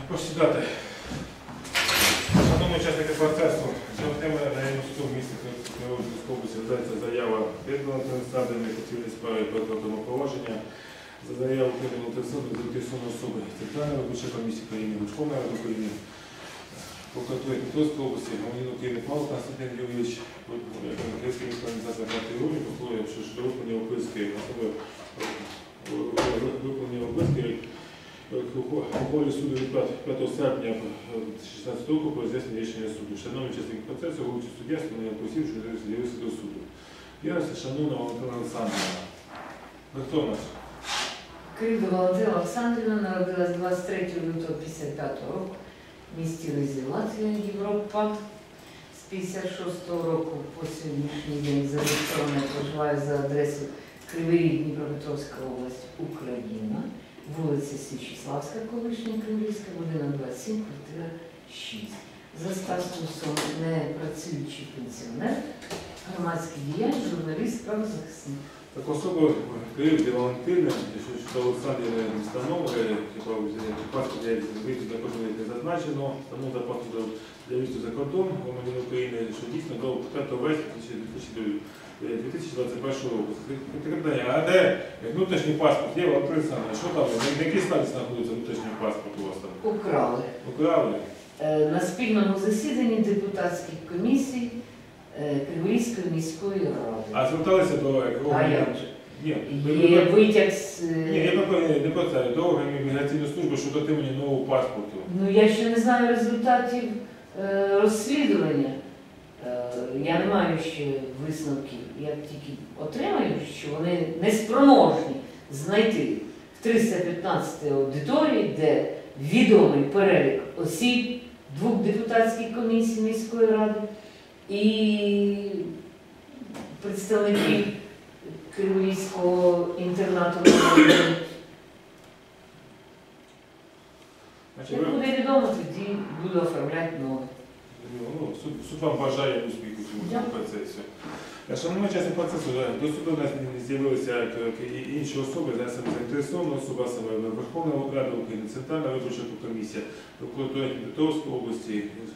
Посідати. Шановні учасники процесу, сьогодні на МСУ в місті Кривої області роздається заява відповідно складеної поцільної справи про протокольне положення за заяву Кривого Терсону за підписаної особи Центральної виборчої комісії країни, Верховної Ради України, прокуратури Петровської області, громадянин України Павло Константин Юрійович, Київська міська організація партії УРІ, прокурор, що щодо виконання описки особи виконання описки ухвалі суду від 5 серпня 2016 року про роз'яснення рішення суду. Шановні учасники процесу, головуючий суддя, встановлення посів, що з'явився до суду. Я шановна Валентина Олександрівна. Ви хто у нас? Кривда Валентина Олександрівна народилась 23 лютого 1955 року в місті Ризі, Латвія, Європа. З 1956 року по сьогоднішній день зареєстрована проживає за адресою Кривий Ріг, Дніпропетровська область, Україна. Вулиця Січеславська, колишня Кривлівська, будинок 27, квартира 6. За статусом непрацюючий пенсіонер, громадський діяч, журналіст, правозахисник. Так особа Кривди Валентини, що Олександрівна не встановлює, паспорт виїзду за кордон не зазначено, тому за паспортом для виїзду за кордон громадянина України, що дійсно до 5 вересня 2021 року. А де внутрішній паспорт? Є, Валентина Олександровна, що там? На якій стадії знаходиться внутрішній паспорт у вас там? Украли. Украли? На спільному засіданні депутатських комісій Криворізької міської ради. А зверталися до як же? Ні, є витяг з... Ні, я не про це, до органів міграційної служби щодо отримання нового паспорту. Ну, я ще не знаю результатів розслідування. Я не маю ще висновків. Я тільки отримаю, що вони неспроможні знайти в 315 аудиторії, де відомий перелік осіб, 2 депутатських комісій міської ради і представників Криворізького інтернату. Як буде відомо, тоді буду оформляти нове. Суд вам бажає успіху в цьому процесі. Шановні учасники процесу, до суду у нас з'явилися інші особи, заінтересована особа, саме Верховна Рада України, Центральна виборча комісія, прокуратура Дніпропетровської області,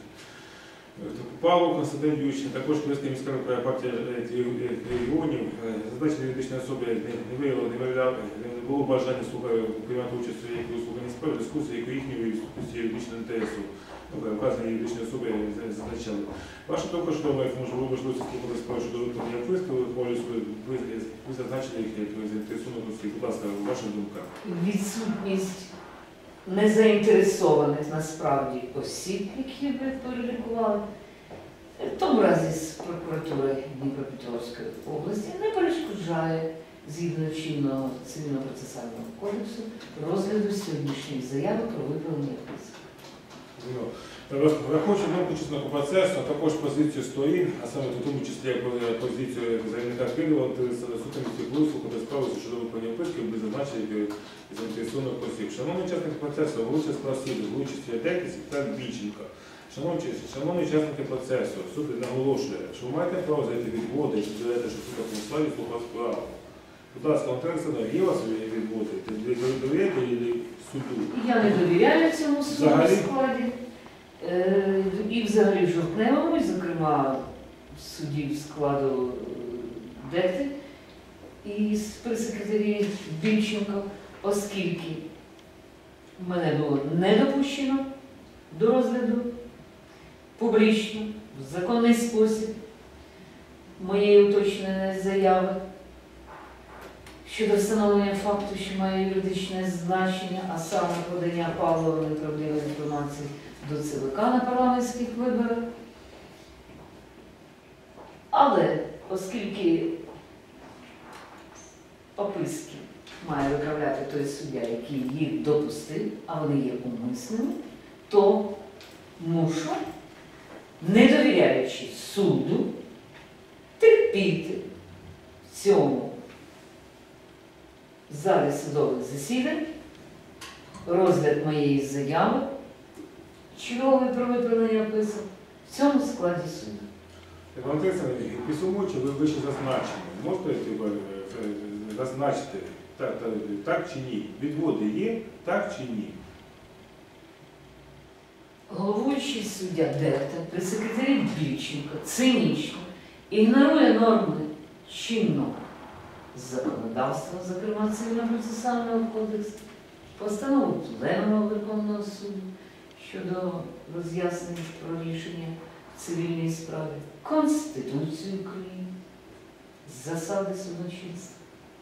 Павло Константин Юрійович, також Київська міська партія регіонів, зазначені юридичні особи не було бажання приймати участь у якій слуханні справи, дискусії, як їхньої відсутності юридичного інтересу. Вказані юридичні особи зазначали. Ваша думка, що можливо можливість слухати справи щодо виконання вписки, ви зазначили їх як заінтересованості. Будь ласка, ваша думка. Відсутність незаінтересованих насправді осіб, які ви перелікували, в тому разі з прокуратури Дніпропетровської області, не перешкоджає згідно чинного цивільно-процесуального кодексу розгляду сьогоднішньої заяви про виправлення вписки. Враховуючи думку учасників процесу, а також позицію сторін, а саме в тому числі позицію заявника Кирила, суд комісії вислухати справу щодо виконання вписки без зазначення заінтересованих осіб. Шановні учасники процесу, головуючий справ суду, головуючий свідок Віталій Більченко. Шановні учасники процесу, суд наголошує, що ви маєте право зайти відводи, і доведете, що суд на славі слухав справу. Будь ласка, Валентина Олександровна, є у вас відводи? Ви довіряєте суду? Я не довіряю цьому суду в складі. І взагалі в жовтневому, зокрема суддів складу ДЕТи і прес-секретарі Більченко, оскільки мене було не допущено до розгляду публічно, в законний спосіб моєї уточненої заяви щодо встановлення факту, що має юридичне значення, а саме подання Павлова неправдивої інформації до ЦВК на парламентських виборах. Але оскільки описки має виправляти той суддя, який їх допустив, а вони є умисними, то мушу, не довіряючи суду, терпіти в цьому залі судових засідань розгляд моєї заяви черговий про виправлення описок в цьому складі суду. Валентина Олександровна, підсумуючи, ви вище зазначені. Можете зазначити, так чи ні? Відводи є, так чи ні? Головуючий суддя Дехта при секретарі Більченко цинічно ігнорує норми чинного законодавства, зокрема Цивільно-процесуального кодексу, постанову Пленуму Верховного суду щодо роз'яснень про рішення цивільної справи, Конституцію України, засади судочинства.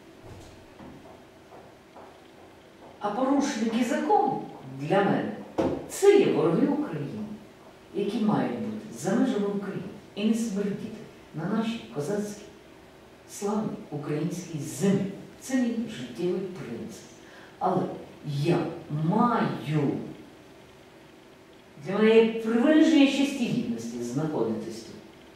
А порушники закону для мене це є вороги України, які мають бути за межами України і не смердіти на нашій козацькій славній українській землі. Це мій життєвий принцип. Але я маю, для мене є привилеження честі гідності знаходитись тут.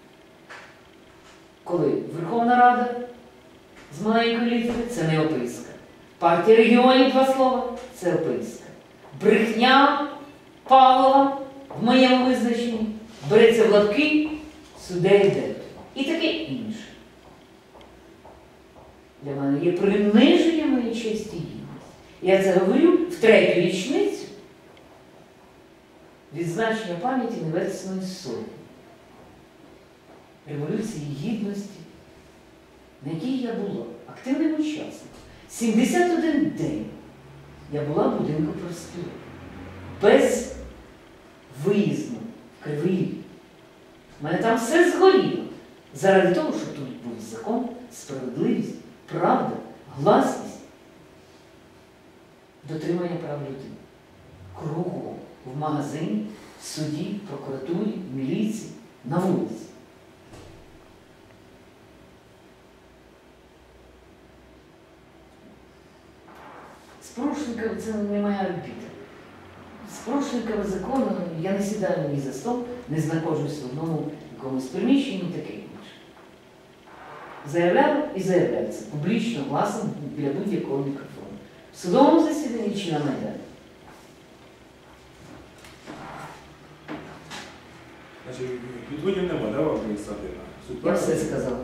Коли Верховна Рада з маленької літери – це не описка. Партія регіонів, два слова – це описка. Брехня Павлова в моєму визначенні береться в лапки суддею Дехта. І таке інше. Для мене є приниження моєї честі гідності. Я це говорю в третю річницю відзначення пам'яті Небесної Сотні. Революції Гідності, на якій я була активним учасником. 71 день я була в будинку профспілок. Без виїзду в Кривий Ріг. У мене там все згоріло. Заради того, щоб тут був закон, справедливість, правда, гласність, дотримання прав людини. Кругом, в магазині, в суді, в прокуратурі, в міліції, на вулиці. З порушниками це не моя орбіта. З порушниками закону я не сідаю ні за стол, не знаходжусь в одному якомусь приміщенні, таке інше. Заявляю і заявляється публічно, власно, біля будь-якого мікрофону. В судовому засіданні чи на Майдані. Значить, відводів нема, да, вам адміністративна? Я все сказала.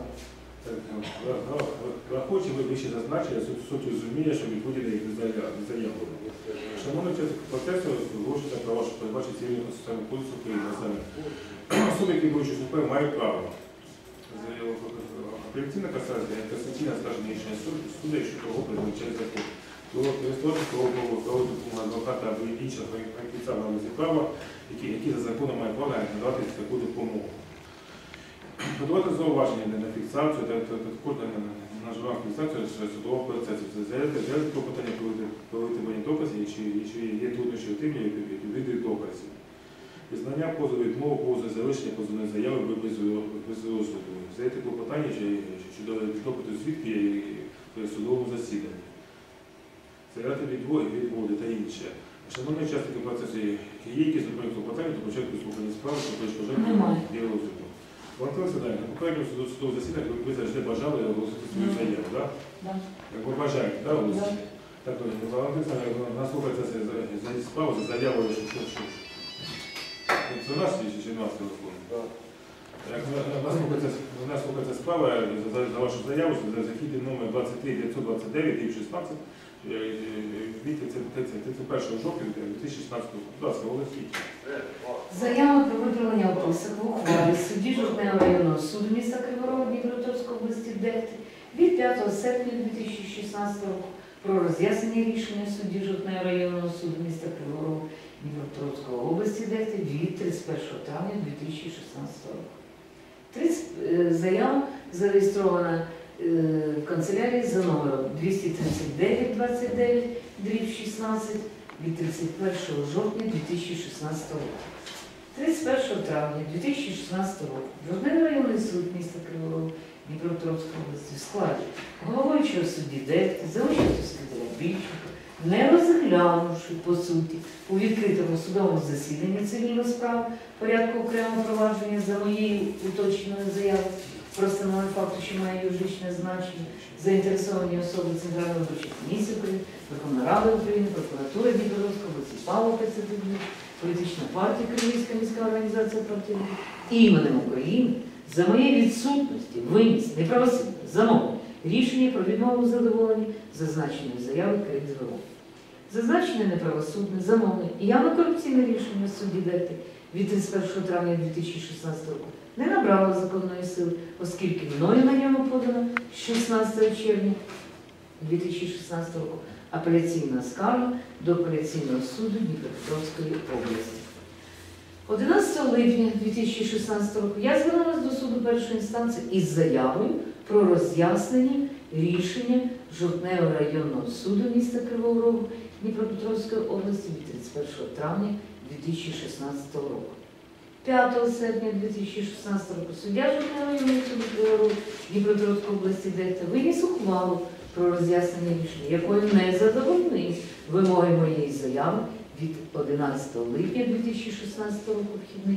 Рахуючи, ви вище зазначили, суть розуміє, що відводів не заявлено. Шановний учасник процесу, оголошується про вашу передбачення цивільного процесуального кодексу України. Особи, які беруть участь у справі, мають право. Апеляційна касаційна скарження рішення суду, якщо того призначає закон. Користуватися правового допомоги адвоката або інших фахівця в галузі права, які за законом мають право надавати таку допомогу. Подавати зауваження на фіксацію та також на живу фіксацію судового процесу. Заявити клопотання про витримання доказів, чи є труднощі у тим, види доказів. Визнання позову, відмову позову, залишення позовної заяви без розгляду. Заявити клопотання щодо допиту свідки при судовому засіданні. Заявити відводи та інше. Шановні учасники процесу, є якісь зупинки клопотання до початку слухання справи, що перешкоджають для розгляду. Валентина Сидорівна, на попередньому судовому засіданні ви завжди бажали оголосити свою заяву, так? Так. Ви бажаєте, так, оголосити? Так, Валентина Сидорівна, нас слухається за справу, за заявою, що це наш чи наш телефон? Так. Нас слухається справа за вашу заяву, за західний номер 23 929 і 16 від 31 жовтня 2016 року. Будь ласка, оголосіть. Заява про виправлення описок в ухвалі судді Жовтневого районного суду міста Кривого Рогу Дніпропетровської області Дехти від 5 серпня 2016 року про роз'яснення рішення судді Жовтневого районного суду міста Кривого Рогу Дніпропетровської області Дехти від 31 травня 2016 року. Заява зареєстрована в канцелярії за номером 239-29-16 від 31 жовтня 2016 року. 31 травня 2016 року Жовтневий районний суд міста Кривого Рогу Дніпропетровської області в складі головуючого судді Дехти за участю секретаря Більченка, не розглянувши по суті у відкритому судовому засіданні цивільну справу порядку окремого провадження за моєю уточненою заявою про встановлення факту, що має юридичне значення, заінтересовані особи Центральної виборчої комісії України, Верховна Рада України, прокуратура Дніпропетровської області, Павло Пецедович, політична партія Київська міська організація партії іменем України за моєї відсутності виніс неправосудне замовлення рішення про відмову задоволення зазначеної заяви КСГО. Зазначене неправосудне, замовне і явно корупційне рішення судді Дехти від 31 травня 2016 року не набрало законної сили, оскільки мною на ньому подано 16 червня 2016 року апеляційна скарга до апеляційного суду Дніпропетровської області. 11 липня 2016 року я звернулася до суду першої інстанції із заявою про роз'яснення рішення Жовтневого районного суду міста Кривого Рогу Дніпропетровської області від 31 травня 2016 року. 5 серпня 2016 року суддя Жовтневого районного суду Кривого Рогу Дніпропетровської області Дехта виніс ухвалу про роз'яснення рішення, якою не задовольнив вимоги моєї заяви від 11 липня 2016 року вхідний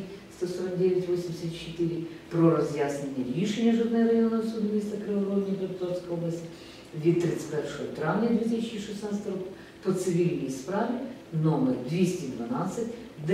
149-84 про роз'яснення рішення Жовтневого районного суду міста Кривого Рогу Дніпропетровської області від 31 травня 2016 року по цивільній справі номер 212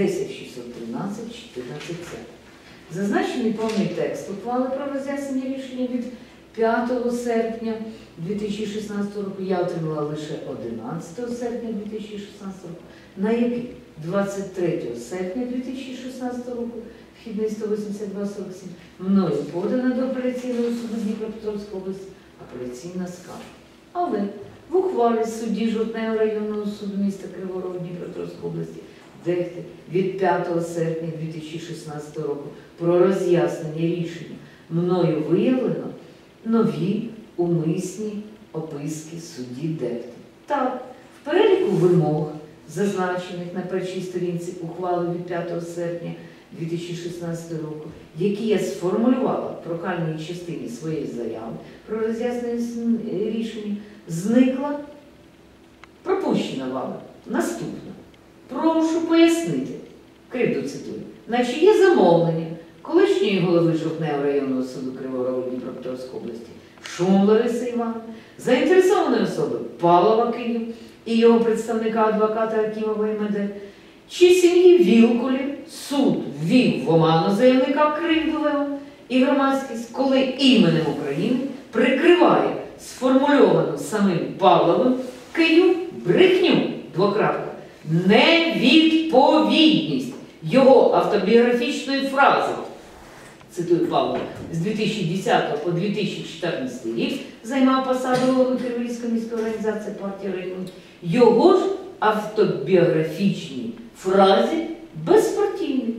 10613 14С. Зазначений повний текст ухвали про роз'яснення рішення від 5 серпня 2016 року я отримала лише 11 серпня 2016 року, на який 23 серпня 2016 року вхідний 182-47 мною подана до апеляційного суду Дніпропетровської області апеляційна скарга. Але в ухвалі судді Жовтневого районного суду міста Кривого Рогу Дніпропетровської області Дехти від 5 серпня 2016 року про роз'яснення рішення мною виявлено нові умисні описки судді Дехти. Так, в переліку вимог, зазначених на першій сторінці ухвали від 5 серпня 2016 року, які я сформулювала в прохальній частині своєї заяви про роз'яснення рішення, зникла, пропущена вами наступна. Прошу пояснити, кривду цитую, наче є замовлення колишньої голови Жовтневого районного суду Кривого Рогу Дніпропетровської області Шум Лариси Івановни, заінтересованої особи Павлова Київ і його представника адвоката Акімова МД, чи сім'ї Вілкулів суд ввів в оману заявника Кривдового і громадськість, коли іменем України прикриває сформульовану самим Павловим Київ брехню, невідповідність його автобіографічної фрази, цитую Павлова, з 2010 по 2014 рік займав посаду голови Криворізької міської організації партії регіонів, його ж автобіографічній фразі безпартійний.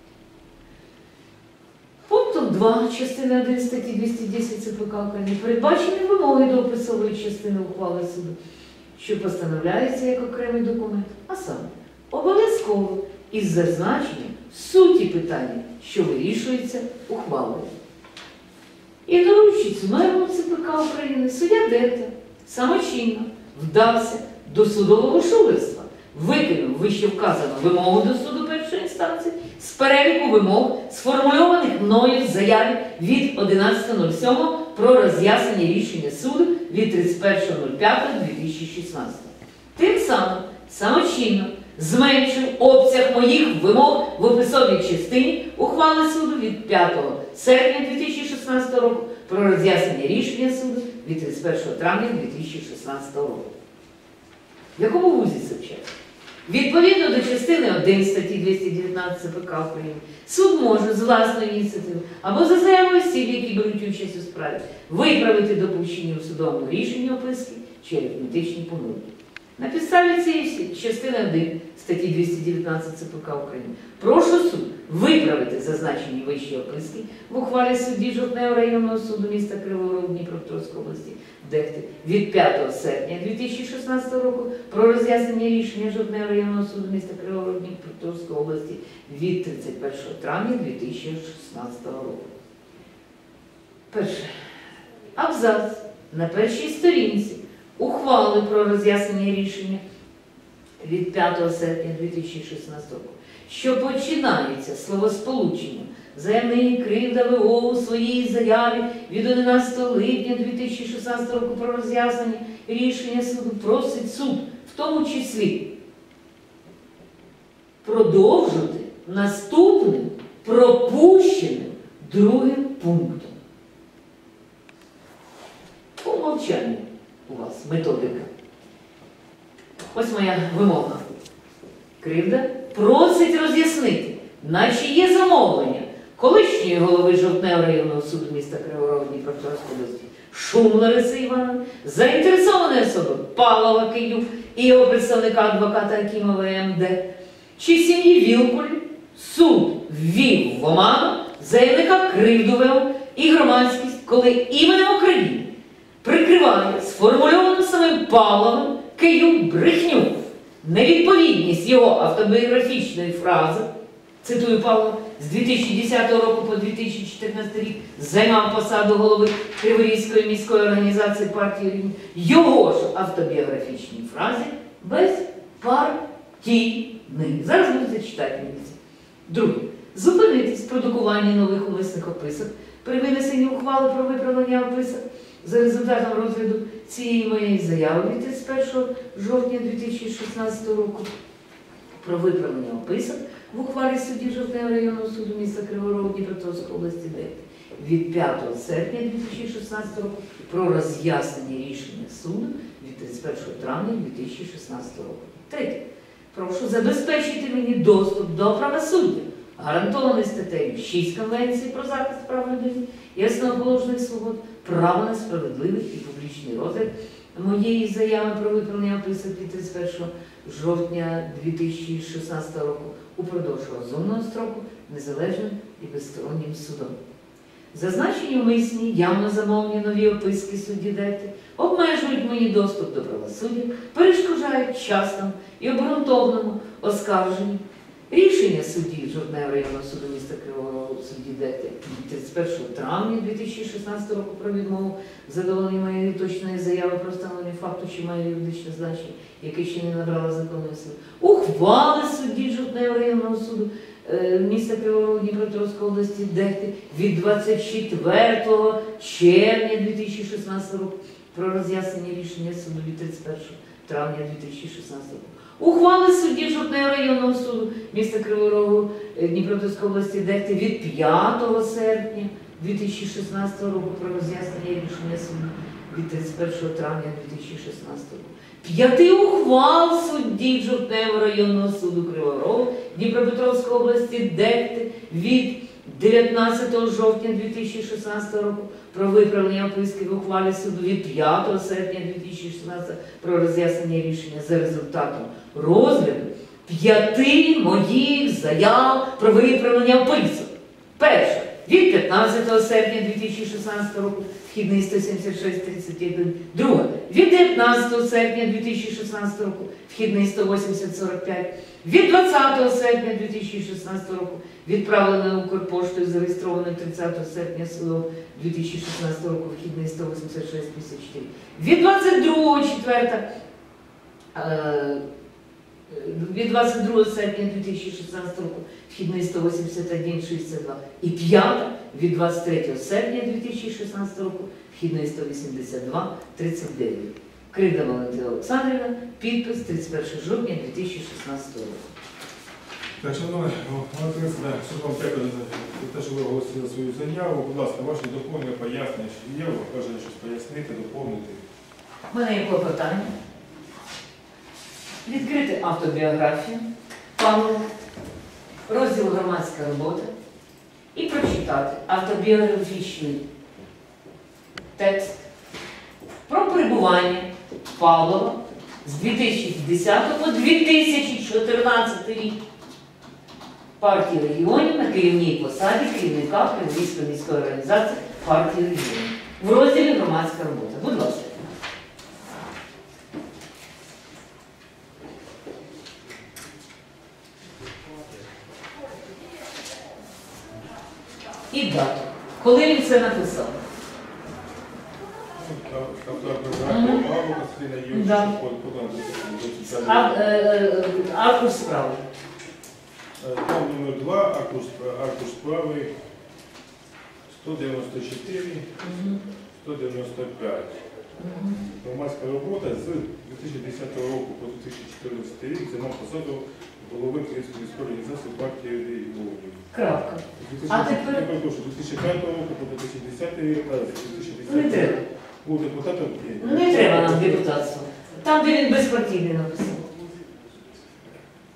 Пунктом 2 частини 1 статті 210 ЦПК України передбачені вимоги до описової частини ухвали суду, що постановляється як окремий документ, а саме обов'язково із зазначенням суті питання, що вирішується ухвалою. Ігноруючи цю норму ЦПК України, суддя Дехта самочинно вдався до судового шулерства, викинув вищевказану вимогу до суду першої інстанції з переліку вимог, сформульованих мною в заяві від 11.07 про роз'яснення рішення суду від 31.05.2016. Тим самим самочинно зменшив обсяг моїх вимог в описовій частині ухвали суду від 5 серпня 2016 року про роз'яснення рішення суду від 31 травня 2016 року. В якому вузі це вчать? Відповідно до частини 1 статті 219 ЦПК України, суд може з власної ініціативи або за заявою осіб, які беруть участь у справі, виправити допущені у судовому рішенні описки чи арифметичні помилки. На підставі цієї частини 1 статті 219 ЦПК України прошу суд виправити зазначені вищі описки в ухвалі судді Жовтневого районного суду міста Кривого Рогу Дніпропетровської області Дехти від 5 серпня 2016 року про роз'яснення рішення Жовтневого районного суду міста Кривого Рогу Дніпропетровської області від 31 травня 2016 року. Перше. Абзац на першій сторінці ухвали про роз'яснення рішення від 5 серпня 2016 року, що починається словосполученням заявник Кривда ВО у своїй заяві від 11 липня 2016 року про роз'яснення рішення суду, просить суд, в тому числі, продовжити наступним пропущеним другим пунктом. По умовчанню у вас методика. Ось моя вимога. Кривда просить роз'яснити, на чиє замовлення колишньої голови Жовтневого районного суду міста Кривого Рогу Дніпропетровської області Шум Лариси Івановни, заінтересованої особи Павлова Київ і його представника адвоката Акімова МД, чи сім'ї Вілкуль суд ввів в оману заявника кривду вел і громадськість, коли іменем України прикриває сформульовану самим Павловим Київ брехню, невідповідність його автобіографічної фрази, цитую Павла, з 2010 року по 2014 рік займав посаду голови Криворізької міської організації партії Рівні, його ж автобіографічній фразі без партійних. Зараз будете читати мені це. Друге. Зупинитись в продукуванні нових умисних описок при винесенні ухвали про виправлення описок за результатом розгляду цієї моєї заяви від 31 жовтня 2016 року про виправлення описок в ухвалі судді Жовтневого районного суду міста Кривого Рогу Дніпропетровської області від 5 серпня 2016 року про роз'яснення рішення суду від 31 травня 2016 року. Третє. Прошу забезпечити мені доступ до правосуддя, гарантований статтею 6 Конвенції про захист прав людини і основоположних свобод, право на справедливий і публічний розгляд моєї заяви про виправлення описок від 31 жовтня 2016 року упродовж розумного строку незалежним і безстороннім судом. Зазначені умисні, явно замовні нові описки судді Дети обмежують мені доступ до правосуддя, перешкоджають частному і обґрунтованому оскарженню рішення судді Жовтневого районного суду міста Кривого Рогу судді Дети 31 травня 2016 року про відмову задоволення моєї точної заяви про встановлення факту, що має юридичне значення, яке ще не набрало законної сили. Ухвали судді Жовтневого районного суду міста Кривого Рогу Дніпропетровської області Дети від 24 червня 2016 року про роз'яснення рішення суду від 31 травня 2016 року. Ухвали судді Жовтневого районного суду міста Кривого Рогу Дніпропетровської області Дети від 5 серпня 2016 року про роз'яснення рішення суду від 31 травня 2016 року. 5 ухвал судді Жовтневого районного суду Кривого Рогу Дніпропетровської області Дети від 19 жовтня 2016 року про виправлення описки в ухвалі суду від 5 серпня 2016 про роз'яснення рішення за результатом розгляду 5 моїх заяв про виправлення описок. Перше. Від 15 серпня 2016 року вхідний 176-31. Друге. Від 19 серпня 2016 року вхідний 180-45. Від 20 серпня 2016 року відправлений Укрпоштою, зареєстрований 30 серпня 2016 року вхідний 186-54. Від 22 серпня 2016 року вхідний 181-62 і 5 від 23 серпня 2016 року вхідний 182-39. Кривда Валентина Олександрівна, підпис 31 жовтня 2016 року. Так, шановні, суд вам дякую за те, що ви оголосили свою заяву. Будь ласка, ваші доповнення, пояснення, що є, ви бажаєте щось пояснити, доповнити. У мене є клопотання. Відкрити автобіографію Павлова, розділ «Громадська робота» і прочитати автобіографічний текст про перебування Павлова з 2010 по 2014 рік партії регіонів на керівній посаді керівника Криворізької міської організації партії регіонів в розділі «Громадська робота». Будь ласка. І дату. Коли він це написав? Аркуш справи. Там номер 2, аркуш справи 194, 195. Громадська робота з 2010 року по 2014 рік займав посаду голови Київської міської організації партії регіонів. Крапка. А тепер... Я перепрошую, з 2005 року по 2010 рік, Не треба. був депутатом. Не треба нам депутатство. Там, де він безпартійний написав.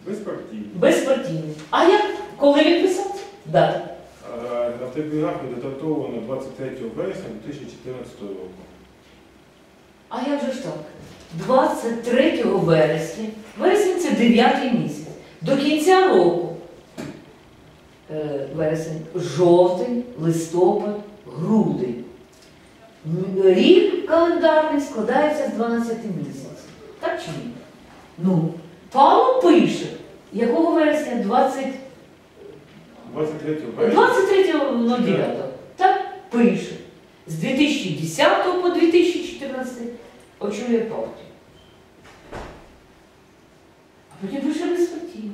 Безпартійний. Безпартійний. А як? Коли він писав? Дата. Автобіографія датована 23 вересня 2014 року. А як же ж так? 23 вересня. Вересень це 9 місяць. До кінця року. Вересень, жовтень, листопад, грудень. Рік календарний складається з 12 місяців. Так чи ні? Ну, Павло пише, якого вересня? 23 вересня. 23.09. Так, пише. З 2010 по 2014 очолює партію. А потім пише безпартійно.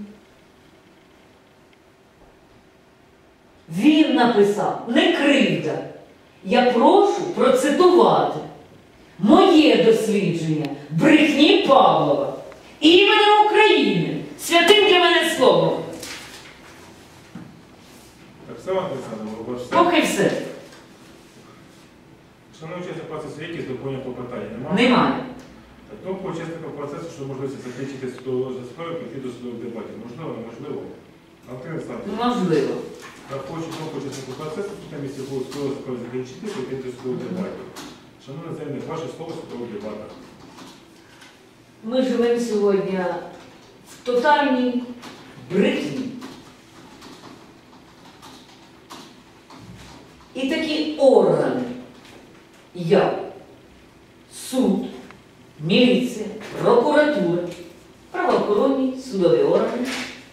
Він написав, не кривда. Я прошу процитувати моє дослідження брехні Павлова іменем України, святим для мене словом. Так само написано, ваш все. Поки все. Шановні учасники процесу, є якісь доповнення по питанню? Немає? Немає. Так, ну, по учасникам процесу, що можливість закінчити судову справу, піти до судових дебатів. Можливо, неможливо? Антина Олександровна, Можливо. так хочу по учасникам процесу, тут на місці було судову справу закінчити, піти до судових дебатів. Шановні заявник, ваше слово в судових дебатах. Ми живемо сьогодні в тотальній брехні. І такі органи, як суд, міліція, прокуратура, правоохоронні судові органи,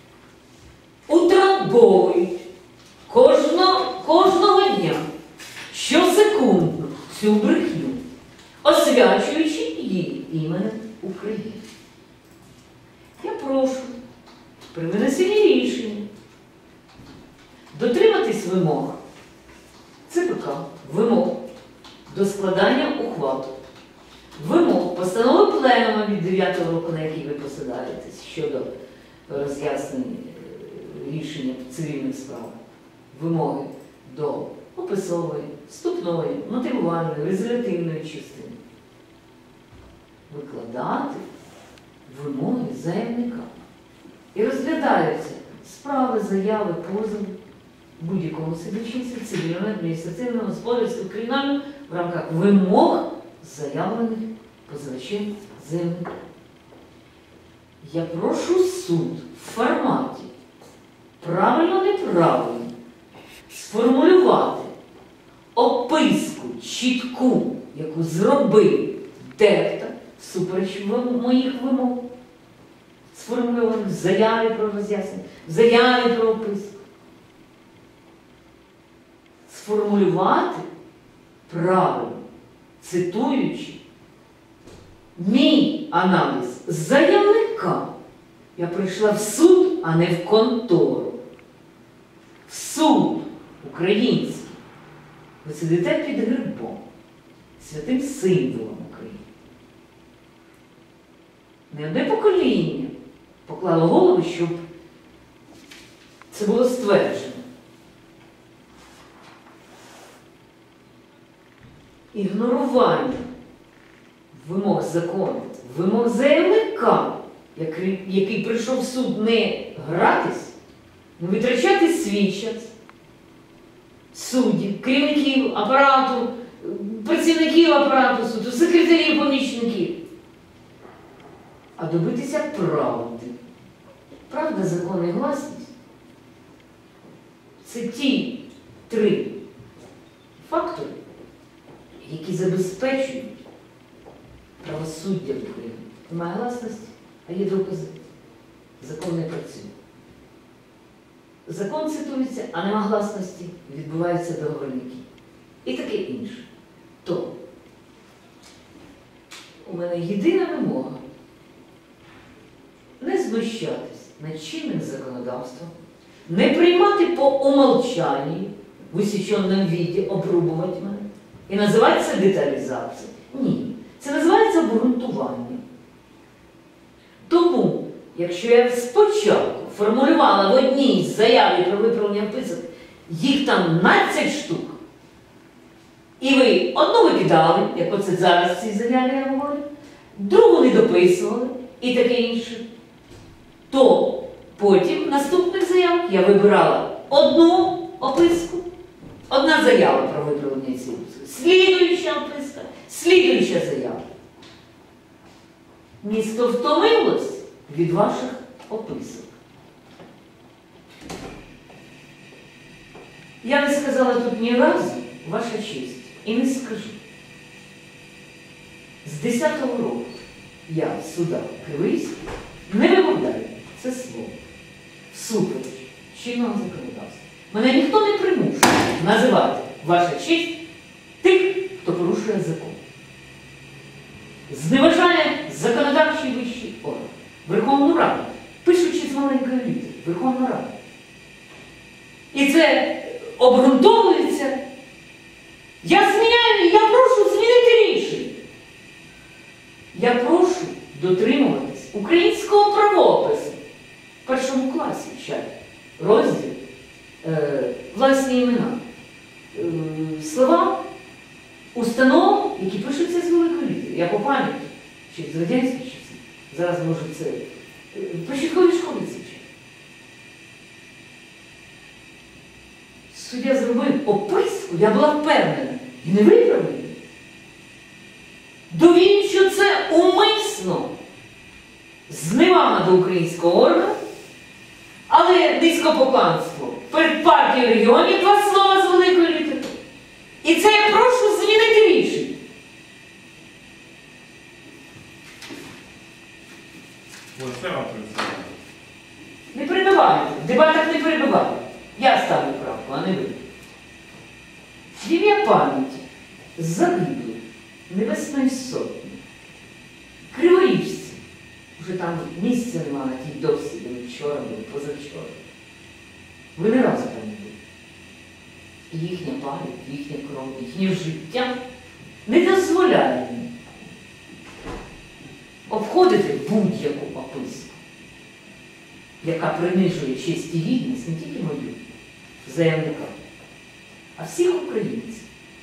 утрамбовують кожного дня, щосекундно цю брехню, освячуючи її іменем України. Я прошу при винесенні рішення дотриматись вимог ЦПК, вимог до складання ухвал, вимог постанови пленума від 9 року, на якій ви посадаєтесь, щодо роз'яснень рішення цивільних справ, вимоги до описової, вступної, мотивувальної, резолютивної частини. Викладати вимоги заявника. І розглядаються справи, заяви, позови будь-якому судочинстві, цивільному, адміністративному, господарському, кримінальному в рамках вимог, заявлених позивачем заявника. Я прошу суд в форматі правильно-неправильно сформулювати описку чітку, яку зробив дехто всупереч моїх вимог, сформульованих в заяві про роз'яснення, в заяві про описку. Сформулювати правильно, цитуючи мій аналіз заявника. Я прийшла в суд, а не в контору. В суд український. Ви сидите під гербом, святим символом України. Не одне покоління поклало голову, щоб це було стверджено. Ігнорування вимог закону, вимог заявника, який прийшов в суд не гратись, не витрачати свій час, суддів, керівників апарату, працівників апарату суду, секретарів, помічників, а добитися правди. Правда, закон і гласність – це ті три фактори, які забезпечують правосуддя в Україні. Немає гласності, а є докази. Закон не працює. Закон цитується, а нема гласності, відбуваються договорники. І таке інше. То у мене єдина вимога не знущатись над чинним законодавством, не приймати по умолчанню в усіченому віді, обрубувати мене і називати це деталізацією. Ні. Це називається обґрунтування. Тому, якщо я спочатку формулювала в одній заяві про виправлення вписок, їх там 12 штук, і ви одну викидали, як оце зараз в цій заяві я говорю, другу не дописували і таке інше, то Потім наступних заяв я вибирала одну описку, одна заява про виправлення цієї описки, слідуюча описка, слідуюча заява. Місто втомилось від ваших описок. Я не сказала тут ні разу, ваша честь, і не скажу. З 10-го року я в судах Кривийських не вимовляю це слово всупереч чинного законодавства. Мене ніхто не примушує називати, ваша честь, тих, хто порушує закон. Зневажає законодавчий вищий орган, Верховну Раду, пишучи з маленької літери, Верховна Рада. І це обґрунтовується. Я прошу змінити рішення. Я прошу дотримуватись українського правопису в першому класі вчать. Розділ власні імена. Слова установ, які пишуться з великої літери. Я по пам'яті, чи з радянських часів. Зараз можу це в початковій школі це вчать. Суддя зробив описку, я була впевнена, і не виправив. Довів, що це умисно зневага до українського органу, але низькопоклонство перед партією регіонів, два слова з великої літери. І це я прошу змінити рішення. Не перебивайте, в дебатах не перебивайте. Я ставлю правку, а не ви. В ім'я пам'яті загиблих Небесної Сотні, криворіжці, вже там місця нема на тій досі, де ми вчора були, позавчора. Ви не разу там не були. І їхня пам'ять, їхня кров, їхнє життя не дозволяє мені обходити будь-яку описку, яка принижує честь і гідність не тільки мою, заявника, а всіх українців,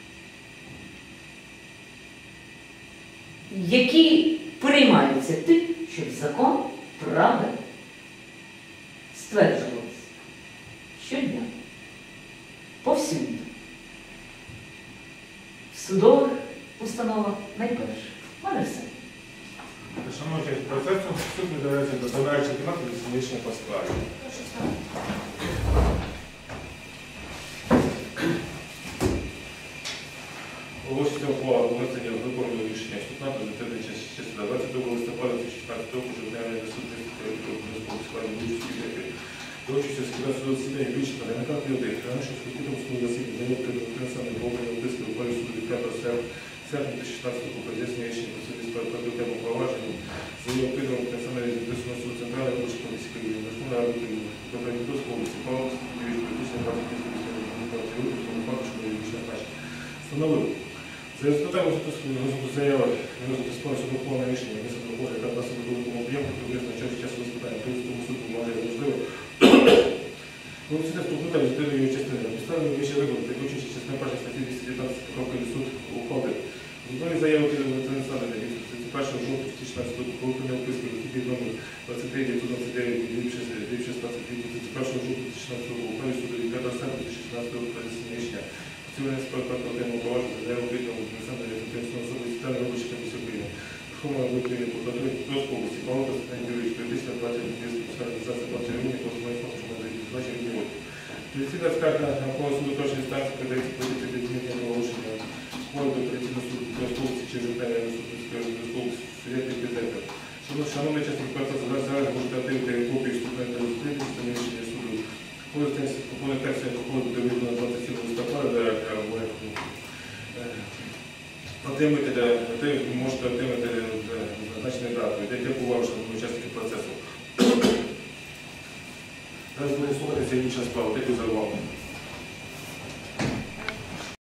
які переймаються тим, щоб закон, правда стверджувалися щодня, повсюди, в судових установах найперше. В мене все. Шановні учасники процесу, суд видається до додаючої кімнати до суміщення по справі. Оголошується ухвала про внесення виконання рішення суд НАТО за термін числа 22 листопада 2016 року жодневної присутності Кривого складу Бучівської директори. До участі в судовому засіданні вичерпно коментар людей. Раніше в скрутитому судовому засіданні заявив принесений обраний описки у полі суду від 5 серпня 2016 року про здійснення рішення по суді справи про тему провадження. Заявив Кривого національної відповідальної суду Центральної виборчої комісії України. Верховної Ради України. До Дніпровської області Павловської Юрійської політичної партії Київської міської партії Руху, тому факту, що юридична значення. Встановив. За результатами розгляду заяви і розгляду справи щодо ухвалення рішення внесено до ухвали, яка дасть великому об'єму, приблизно час від часу розпитання Київському суду може можливо. Виносити структура відповідної частини. Підставлені вище викладу, так вичучи частина першої статті 219 року суд ухвалив. В одній заяві Олександра від 31 жовтня 2016 року про виконання описки вихідний номер 23 929 від 31 жовтня 2016 року ухвалі суду від 5 серпня 2016 року про здійснення рішення. Цивільний справ про отримання поваження заяву Кривого Олександра Євгенівського особи Центральної виборчої комісії України. Верховної Ради України прокуратури Дніпровської області Павло Степан Юрійович, політична партія Київської організації партії регіонів, основної фонд, що має значення регіонів. Апеляційна скарга Верховного суду першої інстанції передається політики для змінення оголошення ухвали до апеляційного суду Дніпровської області чи Житомирської суду Дніпровської області суддя Президента. Шановні учасники процесу, зараз можете отримати копію вступної та розслідування рішення суду. Повний текст проходу до відомо 27 листопада, можете отримати зазначену дату. Дякую вам, шановні учасники процесу. Зараз будемо слухатися інша справа. Дякую за увагу.